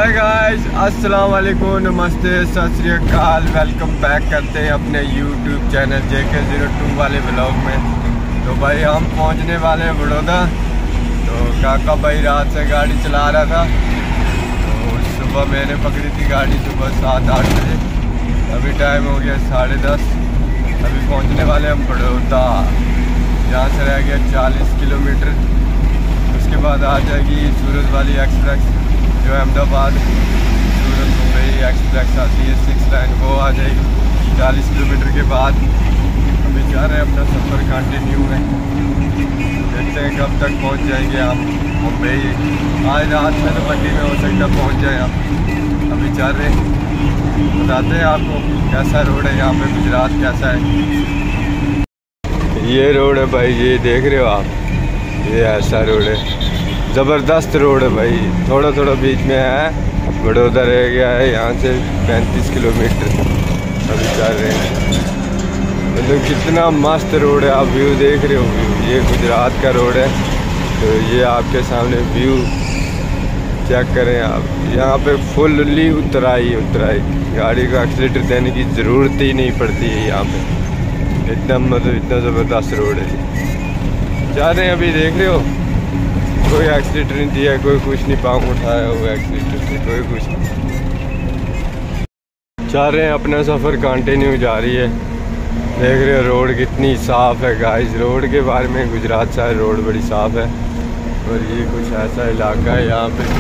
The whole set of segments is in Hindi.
हाय गाइस, अस्सलाम वालेकुम, नमस्ते, सत श्री अकाल। वेलकम बैक करते हैं अपने यूट्यूब चैनल JK02 वाले ब्लॉग में। तो भाई हम पहुंचने वाले हैं बड़ौदा। तो काका भाई रात से गाड़ी चला रहा था, तो सुबह मैंने पकड़ी थी गाड़ी सुबह 7-8 बजे। अभी टाइम हो गया 10:30। अभी पहुंचने वाले हम बड़ौदा। यहाँ से रह गया 40 किलोमीटर। उसके बाद आ जाएगी सूरत वाली एक्सप्रेस जो अहमदाबाद सूरत मुंबई एक्सप्रेस आती है 6 लाइन, वो आ जाएगी 40 किलोमीटर के बाद। अभी जा रहे हैं, अपना सफ़र कंटिन्यू है। देखते हैं कब तक पहुंच जाएंगे हम मुंबई। आज रात में तो मंडी में हो सकता पहुंच जाए हम। अभी जा रहे हैं, बताते हैं आपको कैसा रोड है यहाँ पे, गुजरात कैसा है। ये रोड है भाई, ये देख रहे हो आप, ये ऐसा रोड है, ज़बरदस्त रोड है भाई। थोड़ा थोड़ा बीच में है, बड़ौदा रह गया है यहाँ से 35 किलोमीटर। अभी चल रहे हैं, मतलब कितना मस्त रोड है। आप व्यू देख रहे हो, व्यू ये गुजरात का रोड है। तो ये आपके सामने व्यू चेक करें आप। यहाँ पे फुल्ली उतराई गाड़ी को एक्सीलेटर देने की ज़रूरत ही नहीं पड़ती है यहाँ पे। एकदम मतलब इतना ज़बरदस्त रोड है। जा रहे हैं, अभी देख रहे हो, कोई एक्सीलेटर नहीं दिया, कोई कुछ नहीं, पाँव उठाया हुआ एक्सीलेटर से, कोई कुछ नहीं। जा रहे हैं, अपना सफ़र कंटिन्यू जारी है। देख रहे हो रोड कितनी साफ़ है गाइस। रोड के बारे में, गुजरात साइड रोड बड़ी साफ़ है। और ये कुछ ऐसा इलाका है यहाँ पे।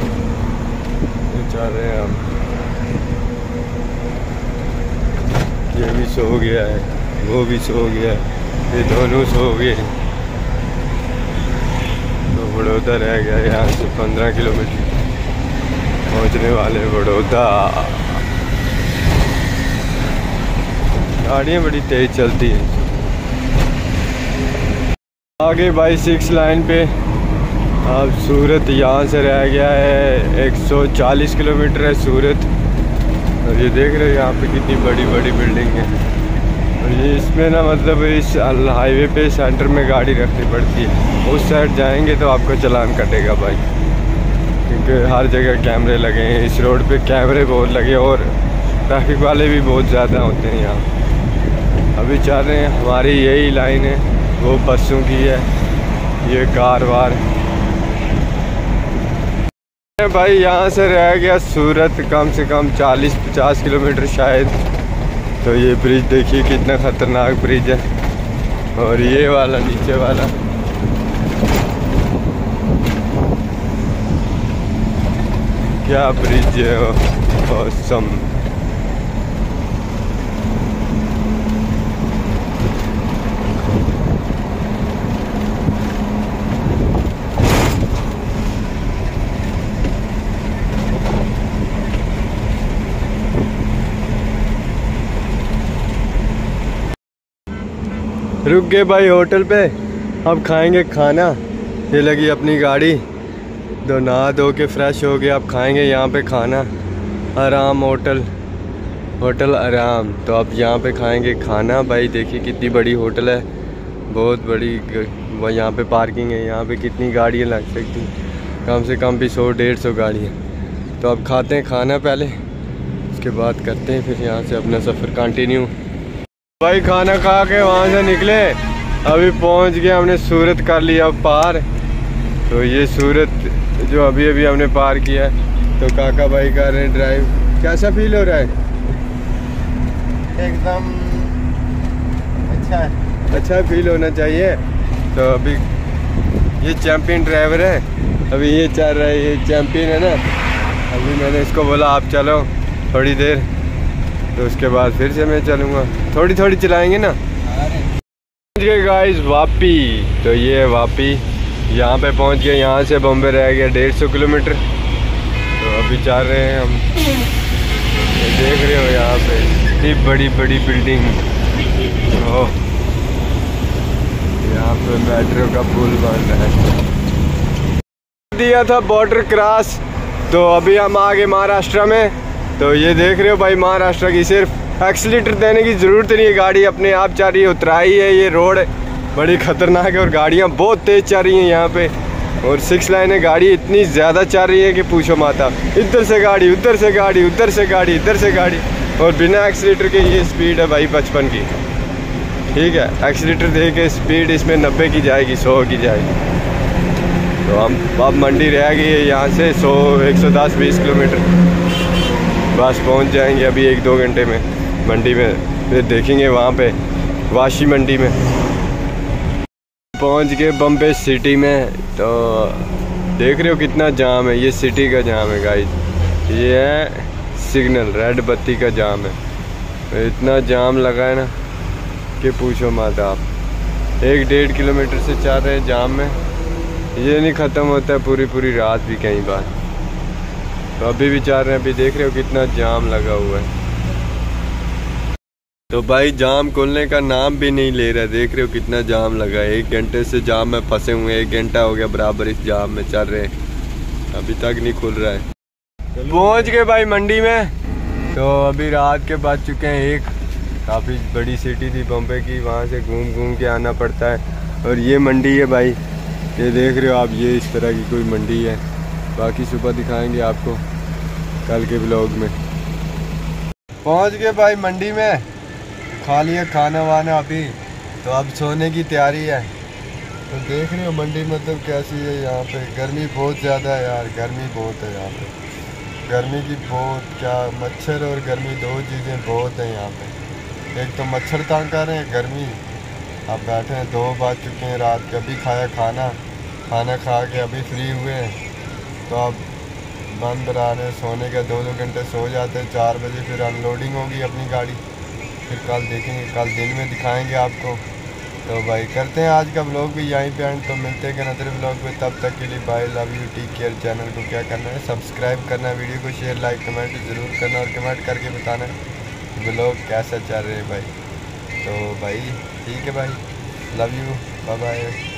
जा रहे हैं हम, ये भी सो गया है, वो भी सो गया है, ये दोनों सो गए। तो बड़ौदा रह गया यहाँ से 15 किलोमीटर, पहुँचने वाले बड़ौदा। गाड़ियाँ बड़ी तेज़ चलती हैं। आगे बाई 6 लाइन पे अब सूरत, यहाँ से रह गया है 140 किलोमीटर है सूरत। और ये देख रहे हो यहाँ पे कितनी बड़ी बड़ी बिल्डिंग है। और ये इसमें ना मतलब इस हाईवे पे सेंटर में गाड़ी रखनी पड़ती है। उस साइड जाएंगे तो आपको चालान कटेगा भाई, क्योंकि हर जगह कैमरे लगे हैं। इस रोड पे कैमरे बहुत लगे और ट्रैफिक वाले भी बहुत ज़्यादा होते हैं यहाँ। अभी चल रहे हैं, हमारी यही लाइन है, वो बसों की है, ये कार वार भाई। यहाँ से रह गया सूरत कम से कम 40-50 किलोमीटर शायद। तो ये ब्रिज देखिए कितना ख़तरनाक ब्रिज है। और ये वाला नीचे वाला, क्या ब्रिज है, ऑसम। रुक गए भाई होटल पे, अब खाएंगे खाना। ये लगी अपनी गाड़ी, तो नहा धो के फ्रेश हो गए, अब खाएंगे यहाँ पे खाना। आराम होटल आराम। तो अब यहाँ पे खाएंगे खाना भाई। देखिए कितनी बड़ी होटल है, बहुत बड़ी। यहाँ पे पार्किंग है, यहाँ पे कितनी गाड़ियाँ लग सकती, कम से कम भी 100-150 गाड़ियाँ। तो अब खाते हैं खाना पहले, उसके बाद करते हैं फिर यहाँ से अपना सफ़र कंटिन्यू। भाई खाना खा के वहाँ से निकले, अभी पहुँच गए, हमने सूरत कर लिया पार। तो ये सूरत जो अभी अभी हमने पार किया है। तो काका भाई कर रहे हैं ड्राइव। कैसा फील हो रहा है? एकदम अच्छा है, अच्छा फील होना चाहिए। तो अभी ये चैम्पियन ड्राइवर है, अभी ये चल रहा है, ये चैम्पियन है ना। अभी मैंने इसको बोला आप चलो थोड़ी देर, तो उसके बाद फिर से मैं चलूँगा। थोड़ी थोड़ी चलाएंगे ना। पहुँच गए गाइस वापी। तो ये है वापी, यहाँ पे पहुँच गए। यहाँ से बॉम्बे रह गया 150 किलोमीटर। तो अभी जा रहे हैं हम। तो देख रहे हो यहाँ पे इतनी बड़ी बड़ी बिल्डिंग। ओह, यहाँ पे मेट्रो का पुल बन रहा है। दिया था बॉर्डर क्रॉस, तो अभी हम आ गए महाराष्ट्र में। तो ये देख रहे हो भाई, महाराष्ट्र की सिर्फ एक्सीलेटर देने की ज़रूरत नहीं है, गाड़ी अपने आप चल रही है। उतराई है, ये रोड बड़ी ख़तरनाक है और गाड़ियाँ बहुत तेज़ चल रही हैं यहाँ पे। और 6 लाइनें गाड़ी इतनी ज़्यादा चल रही है कि पूछो माता। इधर से गाड़ी, उधर से गाड़ी, उधर से गाड़ी, इधर से गाड़ी, और बिना एक्सीलेटर के ये स्पीड है भाई 55 की। ठीक है, एक्सीलेटर दे के स्पीड इसमें 90 की जाएगी, 100 की जाएगी। तो हम अब मंडी रह गई है यहाँ से 100 110-20 किलोमीटर, बस पहुँच जाएंगे अभी 1-2 घंटे में मंडी में। फिर देखेंगे वहाँ पे वाशी मंडी में। पहुँच गए बम्बे सिटी में। तो देख रहे हो कितना जाम है, ये सिटी का जाम है गाइस। ये है सिग्नल, रेड बत्ती का जाम है। इतना जाम लगा है ना कि पूछो मत आप। 1-1.5 किलोमीटर से चल रहे हैं जाम में, ये नहीं ख़त्म होता है पूरी रात भी कई बार। तो अभी भी चल रहे हैं, अभी देख रहे हो कितना जाम लगा हुआ है। तो भाई जाम खुलने का नाम भी नहीं ले रहा, देख रहे हो कितना जाम लगा है। 1 घंटे से जाम में फंसे हुए हैं, 1 घंटा हो गया बराबर इस जाम में चल रहे हैं, अभी तक नहीं खुल रहा है। पहुंच गए भाई मंडी में। तो अभी रात के बज चुके हैं 1। काफ़ी बड़ी सिटी थी बम्बे की, वहाँ से घूम के आना पड़ता है। और ये मंडी है भाई, ये देख रहे हो आप, ये इस तरह की कोई मंडी है। बाकी सुबह दिखाएंगे आपको कल के ब्लॉग में। पहुँच गए भाई मंडी में, खा लिया खाना वाना अभी, तो अब सोने की तैयारी है। तो देख रहे हो मंडी मतलब कैसी है यहाँ पे। गर्मी बहुत ज़्यादा है यार, गर्मी बहुत है यहाँ पे। गर्मी की बहुत, क्या मच्छर और गर्मी 2 चीज़ें बहुत हैं यहाँ पे। एक तो मच्छर तंग कर रहे हैं, गर्मी। अब बैठे हैं, 2 बज चुके हैं रात के। अभी खाया खाना खा के अभी फ्री हुए हैं। तो अब बंद बना रहे हैं सोने का। 2-2 घंटे सो जाते हैं, 4 बजे फिर अनलोडिंग होगी अपनी गाड़ी। फिर कल देखेंगे, कल दिन में दिखाएंगे आपको। तो भाई करते हैं आज का ब्लॉग भी यहीं पे एंड। तो मिलते हैं अदर ब्लॉग में, तब तक के लिए bye, love you, take care. Channel को क्या करना है, सब्सक्राइब करना है, वीडियो को शेयर, लाइक, कमेंट ज़रूर करना, और कमेंट करके बताना है ब्लॉग कैसा चल रहे हैं भाई। तो भाई ठीक है भाई, लव यू, बाय बाय।